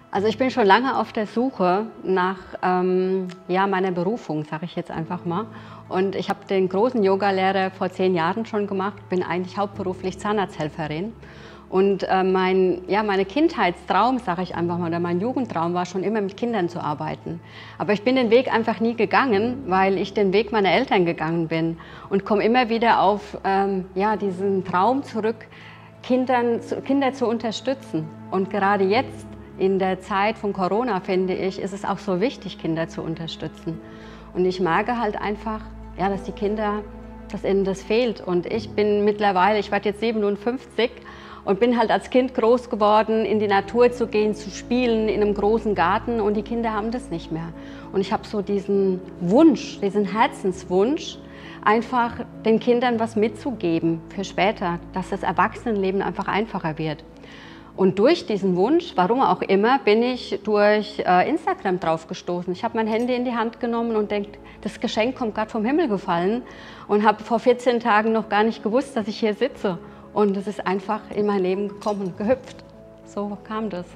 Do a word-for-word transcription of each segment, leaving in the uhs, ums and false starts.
Also ich bin schon lange auf der Suche nach ähm, ja, meiner Berufung, sage ich jetzt einfach mal. Und ich habe den großen Yogalehrer vor zehn Jahren schon gemacht, bin eigentlich hauptberuflich Zahnarzthelferin. Und äh, mein, ja, meine Kindheitstraum, sage ich einfach mal, oder mein Jugendtraum war schon immer mit Kindern zu arbeiten. Aber ich bin den Weg einfach nie gegangen, weil ich den Weg meiner Eltern gegangen bin und komme immer wieder auf ähm, ja, diesen Traum zurück, Kindern, Kinder zu unterstützen. Und gerade jetzt, in der Zeit von Corona, finde ich, ist es auch so wichtig, Kinder zu unterstützen. Und ich merke halt einfach, ja, dass die Kinder, dass ihnen das fehlt. Und ich bin mittlerweile, ich werde jetzt siebenundfünfzig und bin halt als Kind groß geworden, in die Natur zu gehen, zu spielen, in einem großen Garten. Und die Kinder haben das nicht mehr. Und ich habe so diesen Wunsch, diesen Herzenswunsch, einfach den Kindern was mitzugeben für später, dass das Erwachsenenleben einfach einfacher wird. Und durch diesen Wunsch, warum auch immer, bin ich durch äh, Instagram drauf gestoßen. Ich habe mein Handy in die Hand genommen und denke, das Geschenk kommt gerade vom Himmel gefallen und habe vor vierzehn Tagen noch gar nicht gewusst, dass ich hier sitze. Und es ist einfach in mein Leben gekommen, gehüpft. So kam das.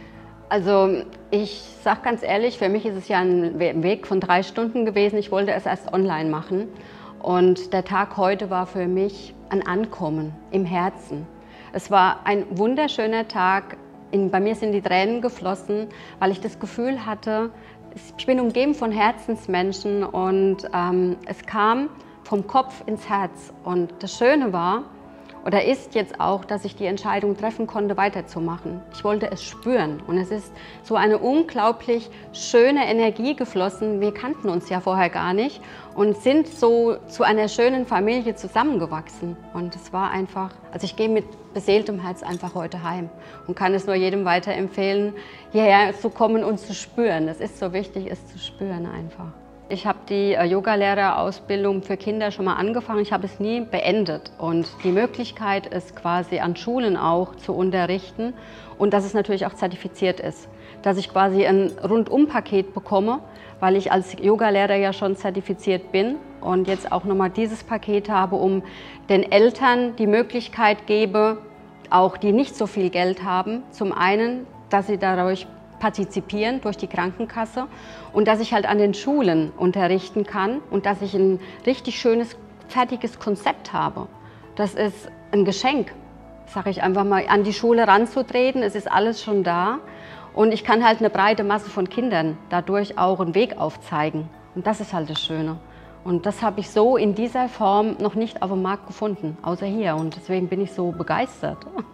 Also ich sage ganz ehrlich, für mich ist es ja ein Weg von drei Stunden gewesen. Ich wollte es erst online machen. Und der Tag heute war für mich ein Ankommen im Herzen. Es war ein wunderschöner Tag. In, bei mir sind die Tränen geflossen, weil ich das Gefühl hatte, ich bin umgeben von Herzensmenschen und ähm, es kam vom Kopf ins Herz. Und das Schöne war, oder ist jetzt auch, dass ich die Entscheidung treffen konnte, weiterzumachen. Ich wollte es spüren und es ist so eine unglaublich schöne Energie geflossen. Wir kannten uns ja vorher gar nicht und sind so zu einer schönen Familie zusammengewachsen. Und es war einfach, also ich gehe mit beseeltem Herz einfach heute heim und kann es nur jedem weiterempfehlen, hierher zu kommen und zu spüren. Es ist so wichtig, es zu spüren einfach. Ich habe die Yogalehrerausbildung für Kinder schon mal angefangen, ich habe es nie beendet. Und die Möglichkeit ist quasi an Schulen auch zu unterrichten und dass es natürlich auch zertifiziert ist. Dass ich quasi ein Rundum-Paket bekomme, weil ich als Yogalehrer ja schon zertifiziert bin und jetzt auch nochmal dieses Paket habe, um den Eltern die Möglichkeit gebe, auch die nicht so viel Geld haben, zum einen, dass sie dadurch partizipieren durch die Krankenkasse und dass ich halt an den Schulen unterrichten kann und dass ich ein richtig schönes, fertiges Konzept habe. Das ist ein Geschenk, sage ich einfach mal, an die Schule ranzutreten. Es ist alles schon da und ich kann halt eine breite Masse von Kindern dadurch auch einen Weg aufzeigen. Und das ist halt das Schöne. Und das habe ich so in dieser Form noch nicht auf dem Markt gefunden, außer hier. Und deswegen bin ich so begeistert.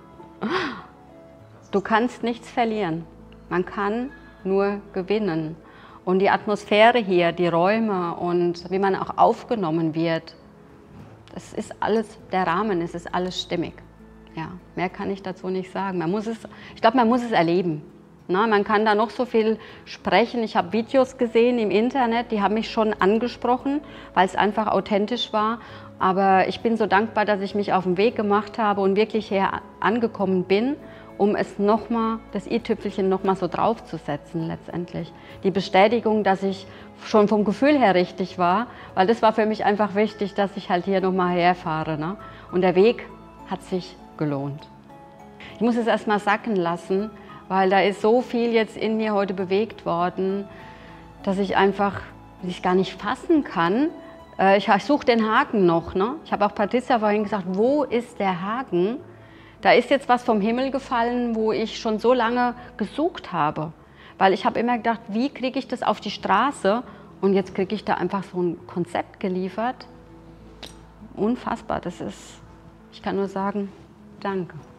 Du kannst nichts verlieren. Man kann nur gewinnen. Und die Atmosphäre hier, die Räume und wie man auch aufgenommen wird, das ist alles, der Rahmen, es ist alles stimmig. Ja, mehr kann ich dazu nicht sagen. Man muss es, ich glaube, man muss es erleben. Na, man kann da noch so viel sprechen. Ich habe Videos gesehen im Internet, die haben mich schon angesprochen, weil es einfach authentisch war. Aber ich bin so dankbar, dass ich mich auf den Weg gemacht habe und wirklich hier angekommen bin, um es nochmal, das i-Tüpfelchen nochmal so draufzusetzen letztendlich. Die Bestätigung, dass ich schon vom Gefühl her richtig war, weil das war für mich einfach wichtig, dass ich halt hier nochmal herfahre. Ne? Und der Weg hat sich gelohnt. Ich muss es erstmal sacken lassen, weil da ist so viel jetzt in mir heute bewegt worden, dass ich einfach ich gar nicht fassen kann. Ich, ich suche den Haken noch. Ne? Ich habe auch Patricia vorhin gesagt, wo ist der Haken? Da ist jetzt was vom Himmel gefallen, wo ich schon so lange gesucht habe. Weil ich habe immer gedacht, wie kriege ich das auf die Straße? Und jetzt kriege ich da einfach so ein Konzept geliefert. Unfassbar, das ist, ich kann nur sagen, danke.